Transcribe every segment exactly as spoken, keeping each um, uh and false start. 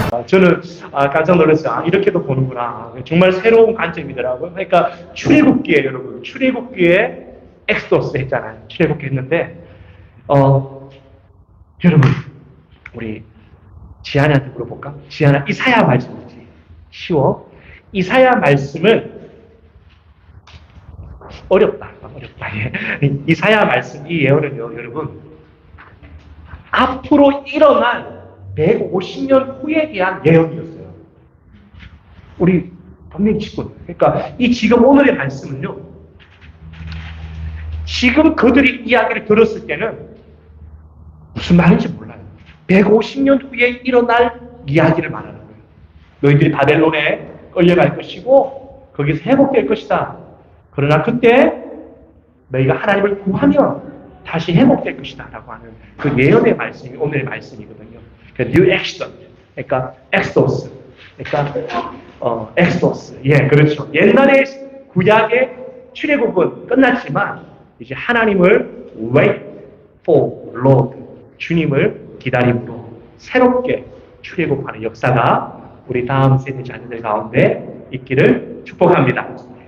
저는 아, 깜짝 놀랐어요. 아, 이렇게도 보는구나. 정말 새로운 관점이더라고요. 그러니까 출애굽기에 여러분, 출애굽기에 엑소더스 했잖아요. 출애굽기 했는데 어, 여러분 우리 지한이한테 물어볼까? 지한아, 이사야 말씀이지. 쉬워. 이사야 말씀은 어렵다. 어렵다. 예. 이사야 말씀, 이 예언은요, 여러분, 앞으로 일어날 백오십 년 후에 대한 예언이었어요. 우리 분명히 친구. 그러니까 이 지금 오늘의 말씀은요, 지금 그들이 이야기를 들었을 때는 무슨 말인지 몰라요. 백오십 년 후에 일어날 이야기를 말하는 거예요. 너희들이 바벨론에 끌려갈 것이고 거기서 회복될 것이다. 그러나 그때 너희가 하나님을 구하면 다시 회복될 것이다 라고 하는 그 예언의 말씀이 오늘의 말씀이거든요. 그 New Exodus, 그러니까 엑소더스, 그러니까 어, 엑소더스. 예, 그렇죠. 옛날에 구약의 출애굽은 끝났지만 이제 하나님을 wait for Lord, 주님을 기다림으로 새롭게 출애굽하는 역사가 우리 다음 세대 자녀들 가운데 있기를 축복합니다.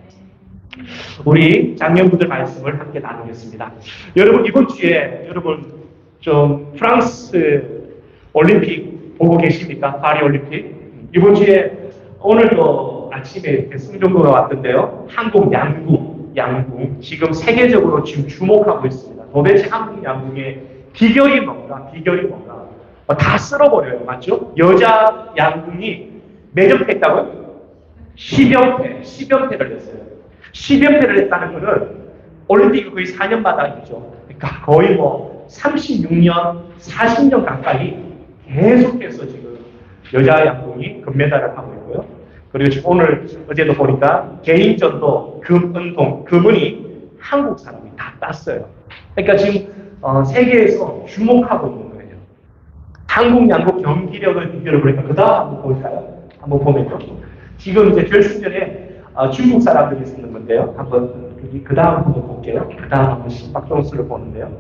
우리 장년부들 말씀을 함께 나누겠습니다. 여러분 이번 주에 여러분 좀 프랑스 올림픽 보고 계십니까? 파리 올림픽. 이번 주에 오늘도 아침에 승정도가 왔던데요. 한국 양궁, 양궁 지금 세계적으로 지금 주목하고 있습니다. 도대체 한국 양궁의 비결이 뭔가? 비결이 뭔가? 어, 다 쓸어버려요. 맞죠? 여자 양궁이 몇 연패 했다고요? 십 연패, 십 연패를 했어요. 십 연패를 했다는 것은 올림픽이 거의 사 년마다이죠. 그러니까 거의 뭐 삼십육 년, 사십 년 가까이 계속해서 지금 여자 양궁이 금메달을 하고 있고요. 그리고 지금 오늘, 어제도 보니까 개인전도 금, 은동, 금은이 한국 사람이 다 땄어요. 그러니까 지금 어, 세계에서 주목하고 있는 거예요. 한국 양궁 경기력을 비교를 보니까 그 다음 한번 볼까요? 한번 보면요. 지금 이제 결승전에 어, 중국 사람들이 쓰는 건데요. 한번 그 다음 한번 볼게요. 그 다음 한번 심박동수를 보는데요.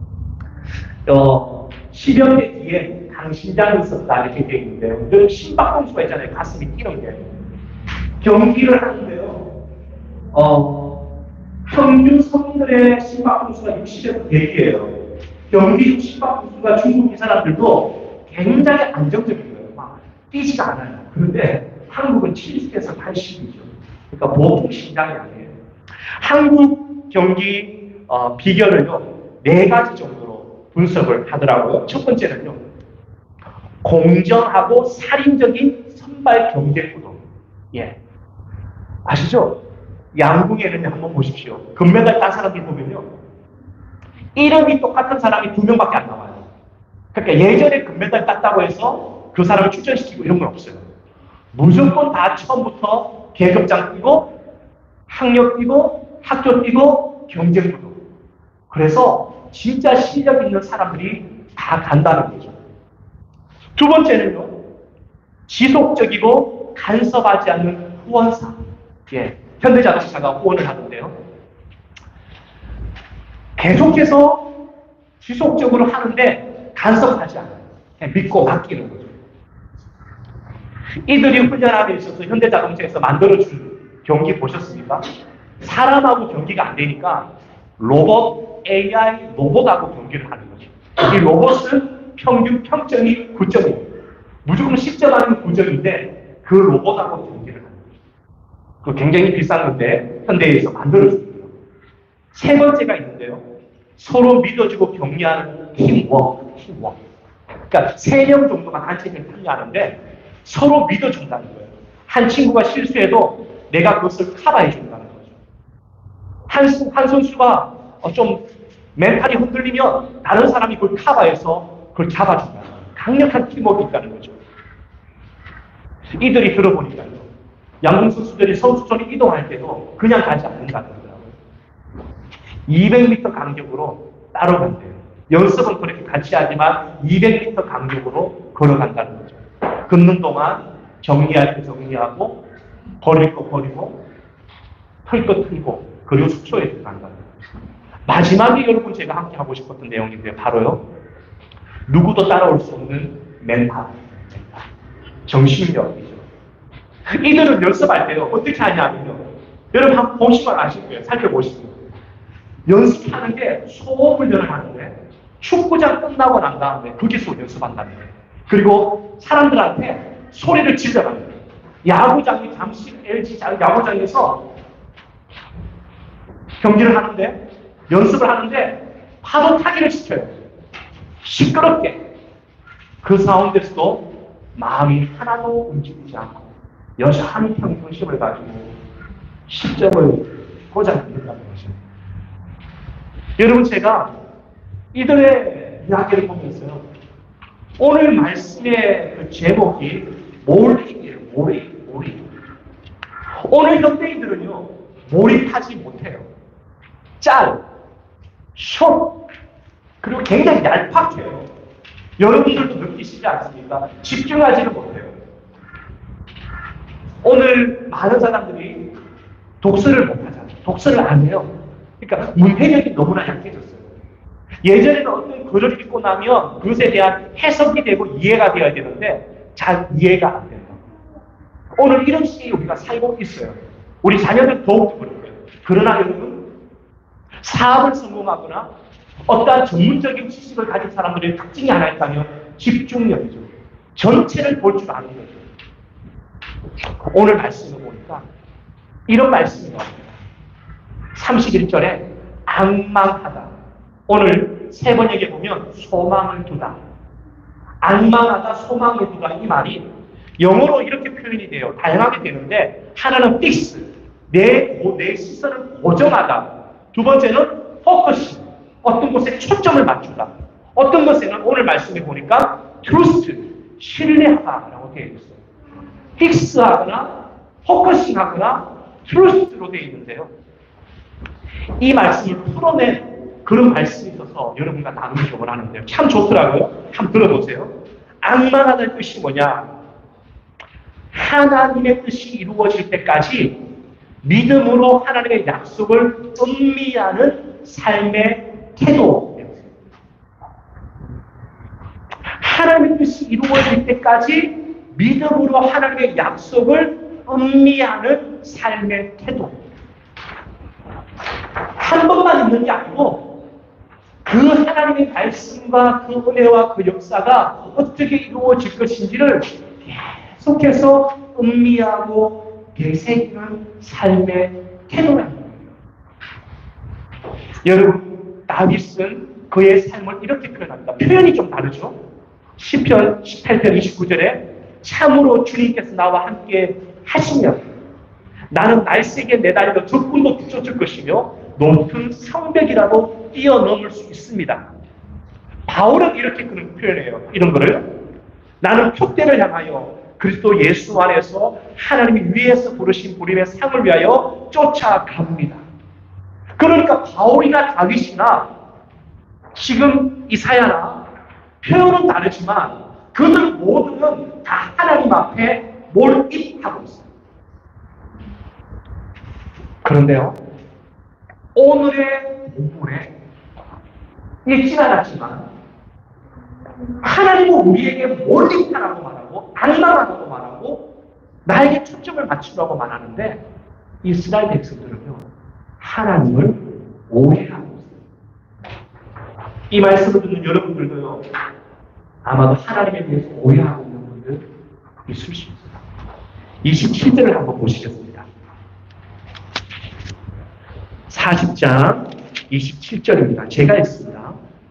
어, 십 연대 뒤에 강신장이 있었다 이렇게 되어 있는데요. 그 심박동수가 있잖아요. 가슴이 뛰는 게. 경기를 하는데요. 어, 평균 성인들의 심박동수가 육십에서 백이에요. 경기 심박동수가 중국 이 사람들도 굉장히 안정적인 거예요. 막 뛰지가 않아요. 그런데 한국은 칠십에서 팔십이죠. 그러니까 보통 신장이 아니에요. 한국 경기 어, 비결을요, 네 가지 정도로 분석을 하더라고요. 첫 번째는요, 공정하고 살인적인 선발 경쟁 구도. 예. 아시죠? 양궁에는 한번 보십시오. 금메달 딴 사람들 보면요, 이름이 똑같은 사람이 두 명밖에 안 나와요. 그러니까 예전에 금메달 땄다고 해서 그 사람을 출전시키고 이런 건 없어요. 무조건 다 처음부터 계급장 뛰고 학력 뛰고 학교 뛰고 경쟁 구도. 그래서 진짜 실력 있는 사람들이 다 간다는 거죠. 두 번째는요, 지속적이고 간섭하지 않는 후원사. 예, 현대자동차가 후원을 하는데요. 계속해서 지속적으로 하는데 간섭하지 않아요. 그냥 믿고 맡기는 거죠. 이들이 훈련함에 있어서 현대자동차에서 만들어준 경기 보셨습니까? 사람하고 경기가 안 되니까 로봇, 에이아이, 로봇하고 경기를 하는 거죠. 이 로봇은 평균 평점이 구 점이에요. 무조건 십 점 아니면 구 점인데 그 로봇하고 경기를 하는 거죠. 그 굉장히 비싼 건데 현대에서 만들어줍니다. 세 번째가 있는데요. 서로 믿어주고 격려하는 팀워크, 팀워크. 그러니까 세 명 정도가 단체를 참여하는데 서로 믿어준다는 거예요. 한 친구가 실수해도 내가 그것을 커버해준다는 거죠. 한, 한 선수가 좀 멘탈이 흔들리면 다른 사람이 그걸 커버해서 그걸 잡아준다는 거예요. 강력한 팀워크가 있다는 거죠. 이들이 들어보니까요, 양궁 선수들이 선수촌이 이동할 때도 그냥 가지 않는다는 거예요. 이백 미터 간격으로 따로 간대요. 연습은 그렇게 같이 하지만 이백 미터 간격으로 걸어간다는 거죠. 걷는 동안 정리할 때 정리하고 버릴 거 버리고 털 거 털고 그리고 숙소에 들어간다는 거죠. 마지막에 여러분 제가 함께 하고 싶었던 내용인데 바로요, 누구도 따라올 수 없는 멘탈. 정신력이죠. 이들은 연습할 때요, 어떻게 하냐면요. 여러분 한번 보시면 아실 거예요. 살펴보시면. 연습하는 게 소음훈련을 하는데 축구장 끝나고 난 다음에 거기서 연습한다는 거예요. 그리고 사람들한테 소리를 질러가는 거예요. 야구장이 잠실 엘지 야구장에서 경기를 하는데 연습을 하는데 파도 타기를 시켜요. 시끄럽게. 그 가운데서도 마음이 하나도 움직이지 않고 여전히 평정심을 가지고 십 점을 보장한다는 거죠. 여러분, 제가 이들의 이야기를 보면서요, 오늘 말씀의 그 제목이 몰입이에요. 몰입, 몰입. 오늘 현대인들은요, 몰입하지 못해요. 짤, 숏, 그리고 굉장히 얄팍해요. 여러분들도 느끼시지 않습니까? 집중하지는 못해요. 오늘 많은 사람들이 독서를 못하잖아요. 독서를 안 해요. 그러니까 문해력이 너무나 약해졌어요. 예전에는 어떤 글을 읽고 나면 그것에 대한 해석이 되고 이해가 되어야 되는데 잘 이해가 안 된다. 오늘 이런 시기에 우리가 살고 있어요. 우리 자녀들 더욱더 그럴 거예요. 그러나 여러분, 사업을 성공하거나 어떠한 전문적인 지식을 가진 사람들의 특징이 하나 있다면 집중력이죠. 전체를 볼 줄 아는 거죠. 오늘 말씀을 보니까 이런 말씀이 나옵니다. 삼십일 절에 앙망하다. 오늘 세 번역에 보면 소망을 두다. 앙망하다, 소망을 두다. 이 말이 영어로 이렇게 표현이 돼요. 다양하게 되는데 하나는 fix, 내, 내 시선을 고정하다. 두 번째는 focus, 어떤 곳에 초점을 맞추다. 어떤 것에는 오늘 말씀에 보니까 trust, 신뢰하다라고 되어 있어요. fix하거나 포커싱하거나 trust로 되어 있는데요. 이 말씀을 풀어낸 그런 말씀이 있어서 여러분과 나누기 원하는데요. 참 좋더라고요. 한번 들어보세요. 앙망하다는 뜻이 뭐냐? 하나님의 뜻이 이루어질 때까지 믿음으로 하나님의 약속을 음미하는 삶의 태도. 하나님의 뜻이 이루어질 때까지 믿음으로 하나님의 약속을 음미하는 삶의 태도. 한 번만 있는 게 아니고 그 하나님의 말씀과 그 은혜와 그 역사가 어떻게 이루어질 것인지를 계속해서 음미하고 되새기는 삶의 태도라는 거예요. 여러분, 다윗은 그의 삶을 이렇게 표현합니다. 표현이 좀 다르죠. 시편 십팔 편 이십구 절에 참으로 주님께서 나와 함께 하시면 나는 날쌔게 내달려 적군도 뒤쫓을 것이며 높은 성벽이라도 뛰어넘을 수 있습니다. 바울은 이렇게 그런 표현해요. 이런 거를 나는 표대를 향하여 그리스도 예수 안에서 하나님이 위에서 부르신 부름의 상을 위하여 쫓아갑니다. 그러니까 바울이나 다윗이나 지금 이사야나 표현은 다르지만 그들 모두는 다 하나님 앞에 몰입하고 있어요. 그런데요, 오늘의 본문에 읽진 않았지만 하나님은 우리에게 몰입하라고 말하고 앙망하라고 말하고 나에게 초점을 맞추라고 말하는데 이스라엘 백성들은요, 하나님을 오해하고 있어요. 이 말씀을 듣는 여러분들도요, 아마도 하나님에 대해서 오해하고 있는 분들 있을 수 있어요. 이십칠 절을 한번 보시겠습니다. 사십 장 이십칠 절입니다. 제가 읽습니다.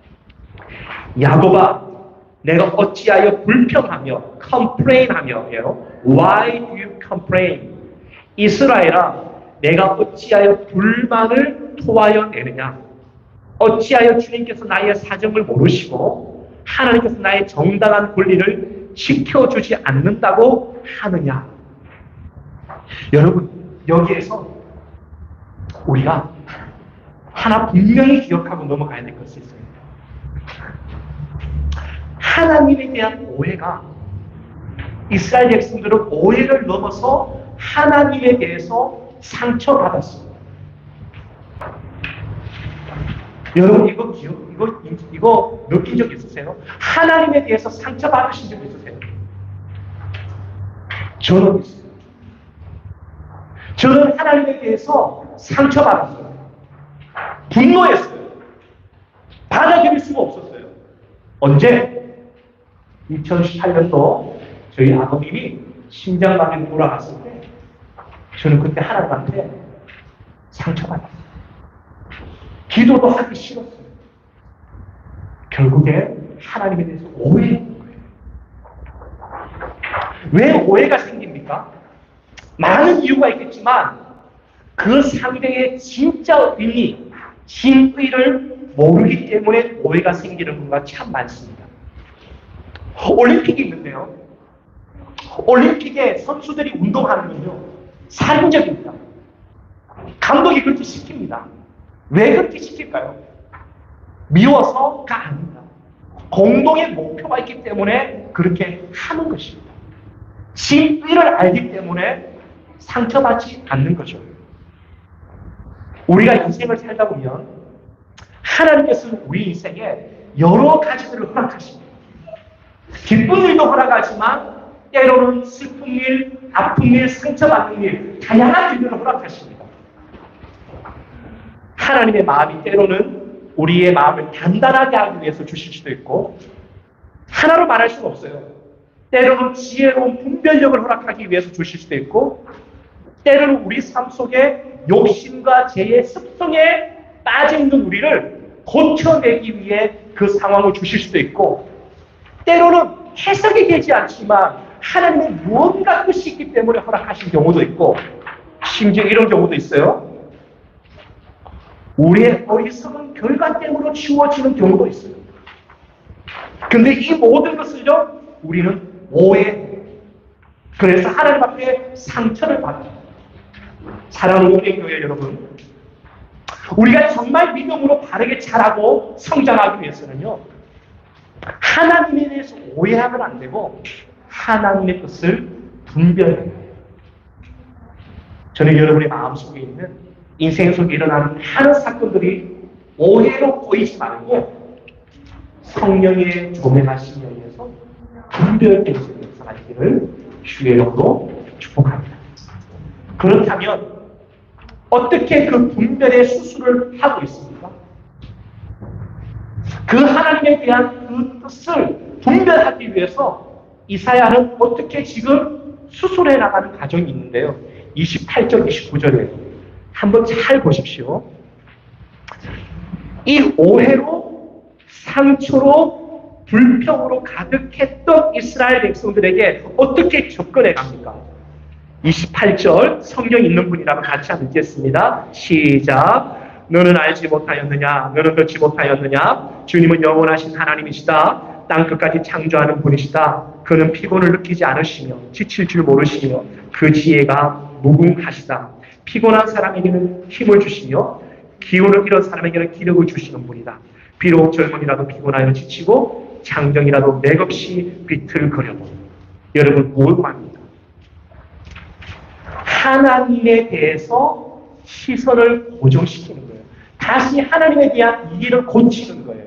야곱아, 내가 어찌하여 불평하며 complain하며 해요. Why do you complain? 이스라엘아, 내가 어찌하여 불만을 토하여 내느냐? 어찌하여 주님께서 나의 사정을 모르시고 하나님께서 나의 정당한 권리를 지켜주지 않는다고 하느냐? 여러분, 여기에서 우리가 하나 분명히 기억하고 넘어가야 될 것이 있어요. 하나님에 대한 오해가, 이스라엘 백성들은 오해를 넘어서 하나님에 대해서 상처받았습니다. 여러분, 이거 기억, 이거, 이거 느낀 적 있으세요? 하나님에 대해서 상처받으신 적 있으세요? 저는 있어요. 저는 하나님에 대해서 상처받았어요. 분노했어요. 받아들일 수가 없었어요. 언제? 이천십팔 년도 저희 아버님이 심장마비로 돌아갔을 때 저는 그때 하나님한테 상처받았어요. 기도도 하기 싫었어요. 결국에 하나님에 대해서 오해했던 거예요. 왜 오해가 생깁니까? 많은 이유가 있겠지만 그 상대의 진짜 의미, 진의를 모르기 때문에 오해가 생기는 경우가 참 많습니다. 올림픽이 있는데요. 올림픽에 선수들이 운동하는군요. 살인적입니다. 감독이 그렇게 시킵니다. 왜 그렇게 시킬까요? 미워서가 아닙니다. 공동의 목표가 있기 때문에 그렇게 하는 것입니다. 진리를 알기 때문에 상처받지 않는 거죠. 우리가 인생을 살다 보면 하나님께서는 우리 인생에 여러 가지들을 허락하십니다. 기쁜 일도 허락하지만 때로는 슬픈 일, 아픈 일, 상처받는 일, 다양한 일들을 허락하십니다. 하나님의 마음이 때로는 우리의 마음을 단단하게 하기 위해서 주실 수도 있고, 하나로 말할 수는 없어요. 때로는 지혜로운 분별력을 허락하기 위해서 주실 수도 있고, 때로는 우리 삶 속에 욕심과 죄의 습성에 빠져 있는 우리를 고쳐내기 위해 그 상황을 주실 수도 있고, 때로는 해석이 되지 않지만 하나님의 무언가 뜻이 있기 때문에 허락하신 경우도 있고, 심지어 이런 경우도 있어요. 우리의 어리석은 결과tem으로 치워지는 경우도 있어요. 근데 이 모든 것을요, 우리는 오해해요. 그래서 하나님 앞에 상처를 받아요. 사랑하는 우리 교회 여러분, 우리가 정말 믿음으로 바르게 자라고 성장하기 위해서는요, 하나님에 대해서 오해하면 안 되고 하나님의 뜻을 분별해야 해요. 저는 여러분의 마음속에 있는 인생 속에 일어나는 많은 사건들이 오해로 보이지 말고 성령의 조명하심에 의해서 분별될 수 있는 역사하시기를 주의 이름으로 축복합니다. 그렇다면 어떻게 그 분별의 수술을 하고 있습니까? 그 하나님에 대한 그 뜻을 분별하기 위해서 이사야는 어떻게 지금 수술해 나가는 과정이 있는데요. 이십팔 절, 이십구 절에 한번 잘 보십시오. 이 오해로, 상처로, 불평으로 가득했던 이스라엘 백성들에게 어떻게 접근해 갑니까? 이십팔 절 성경 있는 분이라면 같이 한번 읽겠습니다. 시작. 너는 알지 못하였느냐? 너는 듣지 못하였느냐? 주님은 영원하신 하나님이시다. 땅끝까지 창조하는 분이시다. 그는 피곤을 느끼지 않으시며 지칠 줄 모르시며 그 지혜가 무궁하시다. 피곤한 사람에게는 힘을 주시며 기운을 잃은 사람에게는 기력을 주시는 분이다. 비록 젊은이라도 피곤하여 지치고 장정이라도 맥없이 비틀거려도. 여러분, 뭘 말합니다? 하나님에 대해서 시선을 고정시키는 거예요. 다시 하나님에 대한 이해를 고치는 거예요.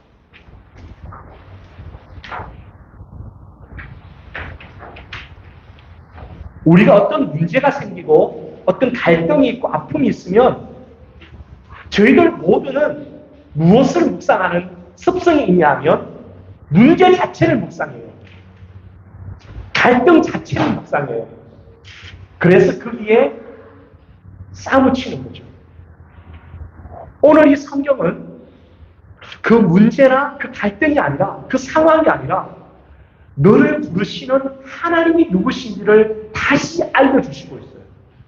우리가 어떤 문제가 생기고 어떤 갈등이 있고 아픔이 있으면 저희들 모두는 무엇을 묵상하는 습성이 있냐면 문제 자체를 묵상해요. 갈등 자체를 묵상해요. 그래서 그 위에 싸움을 치는 거죠. 오늘 이 성경은 그 문제나 그 갈등이 아니라, 그 상황이 아니라 너를 부르시는 하나님이 누구신지를 다시 알려주시고 있어요.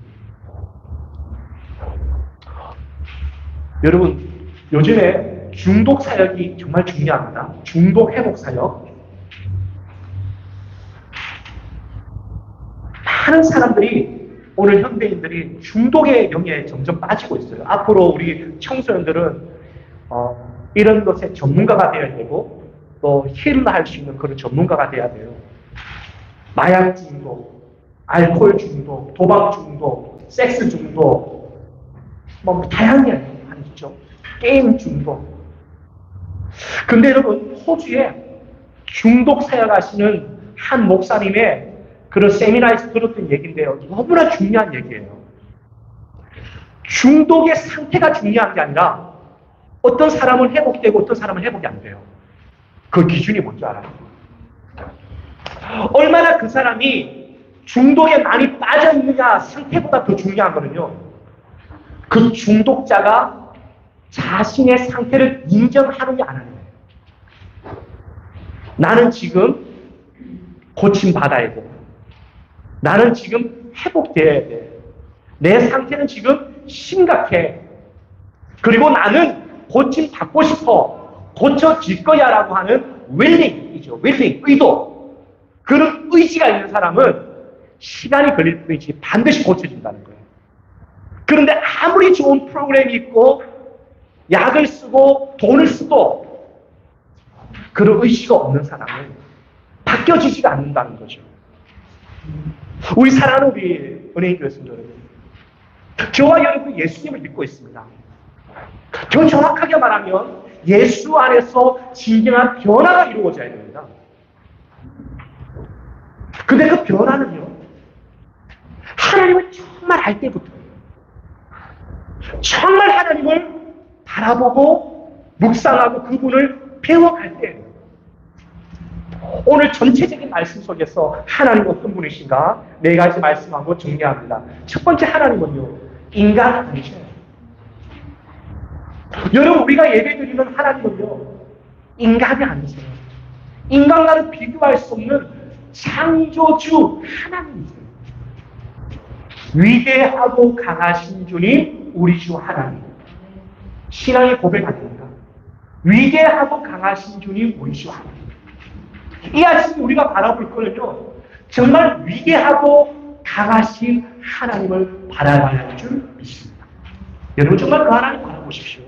여러분, 요즘에 중독 사역이 정말 중요합니다. 중독 회복 사역. 많은 사람들이, 오늘 현대인들이 중독의 영역에 점점 빠지고 있어요. 앞으로 우리 청소년들은 어, 이런 것에 전문가가 되어야 되고 또 힐을 할 수 있는 그런 전문가가 되어야 돼요. 마약 중독, 알코올 중독, 도박 중독, 섹스 중독, 뭐 다양한 있죠. 게임 중독. 근데 여러분, 호주에 중독 사역하시는 한 목사님의 그 그런 세미나에서 들었던 얘기인데요. 너무나 중요한 얘기예요. 중독의 상태가 중요한 게 아니라 어떤 사람은 회복되고 어떤 사람은 회복이 안 돼요. 그 기준이 뭔지 알아요? 얼마나 그 사람이 중독에 많이 빠져있느냐 상태보다 더 중요한 거는요. 그 중독자가 자신의 상태를 인정하느냐 안 하느냐. 나는 지금 고침받아야 돼. 나는 지금 회복돼야 돼. 내 상태는 지금 심각해. 그리고 나는 고침받고 싶어. 고쳐질 거야 라고 하는 willing이죠. willing, 의도. 그런 의지가 있는 사람은 시간이 걸릴 뿐이지 반드시 고쳐진다는 거예요. 그런데 아무리 좋은 프로그램이 있고 약을 쓰고 돈을 써도 그런 의지가 없는 사람은 바뀌어지지가 않는다는 거죠. 우리 사랑하는 우리 은혜인 교수님 여러분, 저와 여러분 예수님을 믿고 있습니다. 더 정확하게 말하면 예수 안에서 진정한 변화가 이루어져야 됩니다. 근데 그 변화는요, 하나님을 정말 알 때부터, 정말 하나님을 바라보고 묵상하고 그분을 배워갈 때예요. 오늘 전체적인 말씀 속에서 하나님 어떤 분이신가 네 가지 말씀하고 정리합니다. 첫 번째, 하나님은요, 인간 아니셔요. 여러분, 우리가 예배드리는 하나님은요, 인간이 아니세요. 인간과는 비교할 수 없는 창조주 하나님이세요. 위대하고 강하신 주님, 우리 주 하나님. 신앙의 고백 아닙니까? 위대하고 강하신 주님, 우리 주 하나님. 이 아침에 우리가 바라볼 거는요, 정말 위대하고 강하신 하나님을 바라봐야 할 줄 믿습니다. 여러분 정말 그 하나님 바라보십시오.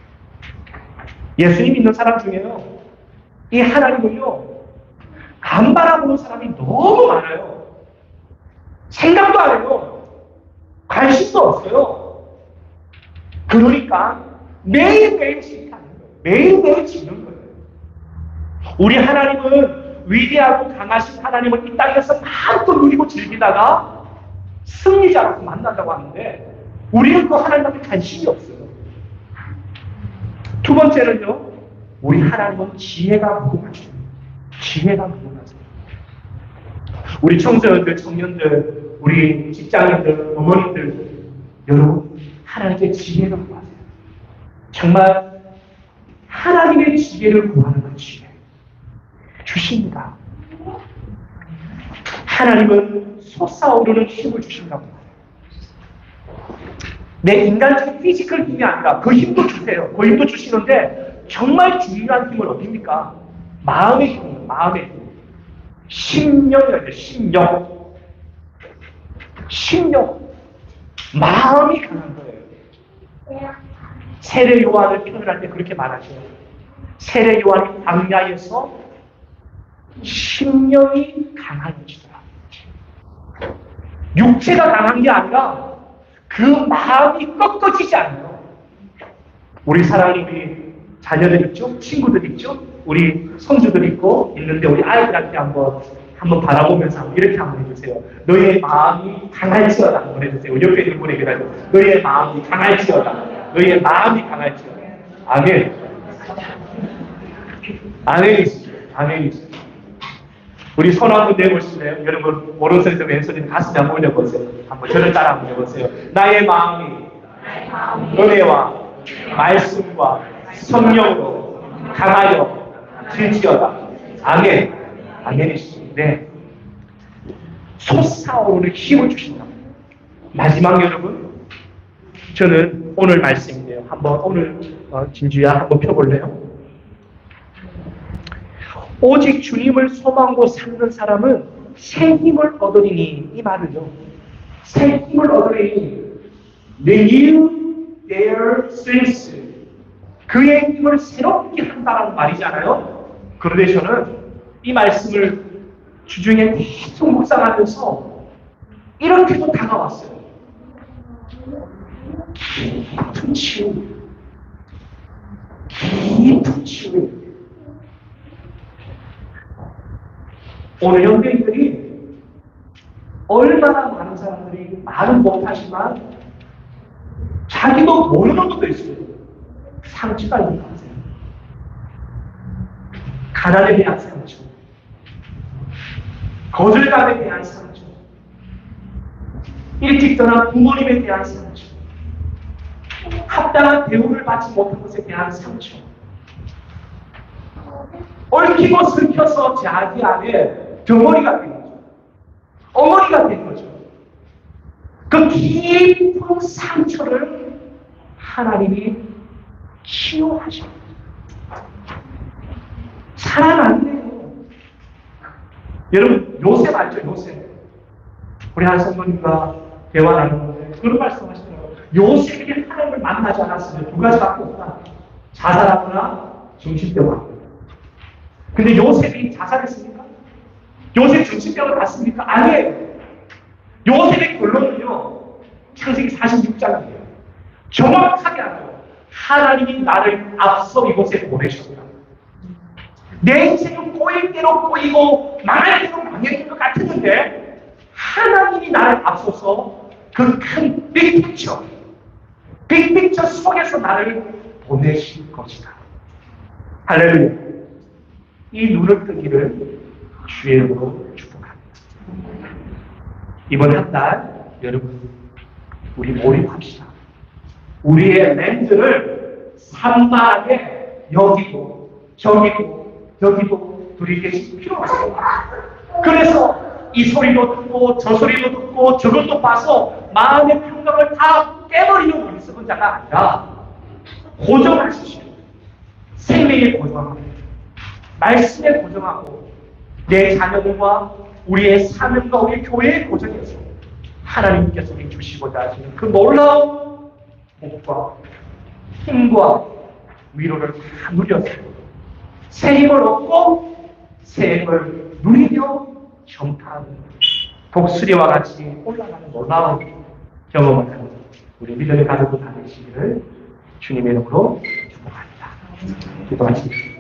예수님 믿는 사람 중에요, 이 하나님을요, 안 바라보는 사람이 너무 많아요. 생각도 안 해요. 관심도 없어요. 그러니까 매일매일 실패하는 거예요. 매일매일 지는 거예요. 우리 하나님은 위대하고 강하신 하나님을 이 땅에서 마음껏 누리고 즐기다가 승리자라고 만난다고 하는데 우리는 그 하나님한테 관심이 없어요. 두 번째는요, 우리 하나님은 지혜가 무궁하십니다. 지혜가 무궁하세요. 우리 청소년들, 청년들, 우리 직장인들, 어머니들, 여러분 하나님께 지혜를 구하세요. 정말 하나님의 지혜를 구하는 그 지혜 주십니다. 하나님은 솟아오르는 힘을 주신다고 말해요. 내 인간적인 피지컬 힘이 아니라 그 힘도 주세요. 그 힘도 주시는데 정말 중요한 힘은 어디입니까? 마음의 힘이에요. 마음의 힘. 심령이라고 해요. 심령. 심령. 마음이 강한 거예요. 세례 요한을 표현할 때 그렇게 말하죠. 세례 요한이 광야에서 심령이 강해지더라. 육체가 강한 게 아니라 그 마음이 꺾어지지 않아요. 우리 사랑하는 우리 자녀들 있죠? 친구들 있죠? 우리 손주들 있고 있는데 우리 아이들한테 한번 한번 바라보면서 이렇게 한번 해주세요. 너의 마음이 강할지어다 한번 해주세요. 옆에 있는 분에게 해서 너의 마음이 강할지어다. 너의 마음이 강할지어다. 아멘. 아멘이시죠. 아멘이시죠. 우리 손 한번 내보실래요? 여러분 오른손에서 왼손에 가슴에 한번 올려보세요. 한번 저를 따라 한번 해보세요. 나의 마음이 은혜와 말씀과 성령으로 강하여 질지어다. 아멘. 아멘이시죠. 네. 솟아오르는 힘을 주신다. 마지막 여러분, 저는 오늘 말씀인데요. 한번 오늘 어, 진주야 한번 펴볼래요? 오직 주님을 소망으로 삼는 사람은 새 힘을 얻으리니, 이 말은요, 새 힘을 얻으리니 renew their strength, 그의 힘을 새롭게 한다는 말이잖아요. 그런데 저는 이 말씀을 주중에 계속 묵상하면서 이렇게도 다가왔어요. 깊은 치유, 깊은 치유. 오늘 형제들이 얼마나 많은 사람들이 말은 못하지만 자기도 모르는 것도 있어요. 상처가 있는 것 같아요. 가난에 대한 상처, 거절감에 대한 상처, 일찍 떠난 부모님에 대한 상처, 합당한 대우를 받지 못한 것에 대한 상처, 얽히고 슬켜서 자기 안에 덩어리가 된 거죠. 어머니가 된 거죠. 그 깊은 상처를 하나님이 치유하십니다. 살아났네요. 여러분, 요셉 알죠? 요셉. 우리 한 성도님과 대화 나누는데 그런 말씀 하시더라고요. 요셉이 하나님을 만나지 않았으면 두 가지밖에 없다. 자살하거나 정신병. 근데 요셉이 자살했습니까? 요셉 정신병을 갔습니까? 아니에요. 요셉의 결론은요, 창세기 사십육 장이에요. 정확하게 알아요. 하나님이 나를 앞서 이곳에 보내셨다. 내 인생은 꼬일 대로 꼬이고 망할 대로 망해진 것 같았는데 하나님이 나를 앞서서 그 큰 빅픽처, 빅픽처 속에서 나를 보내실 것이다. 할렐루야. 이 눈을 뜨기를 주의 이름으로 축복합니다. 이번 한 달 여러분 우리 몰입합시다. 우리의 렌즈를 산만하게 여기고 저기고 여기도 둘이 계실 필요가 없어요. 그래서 이 소리도 듣고 저 소리도 듣고 저것도 봐서 마음의 평강을 다 깨버리는 어리석은 자가 아니라 고정하십시오. 생명에 고정하고 말씀에 고정하고 내 자녀들과 우리의 사명과 우리 교회의 고정에서 하나님께서 우리 주시고자 하시는 그 놀라운 복과 힘과 위로를 다 누려서 새 힘을 얻고 새 힘을 누리며 정탐 독수리와 같이 올라가는 놀라운 경험을 하는 우리 믿음의 가족들 다 되시기를 주님의 이름으로 축복합니다. 기도하십시오.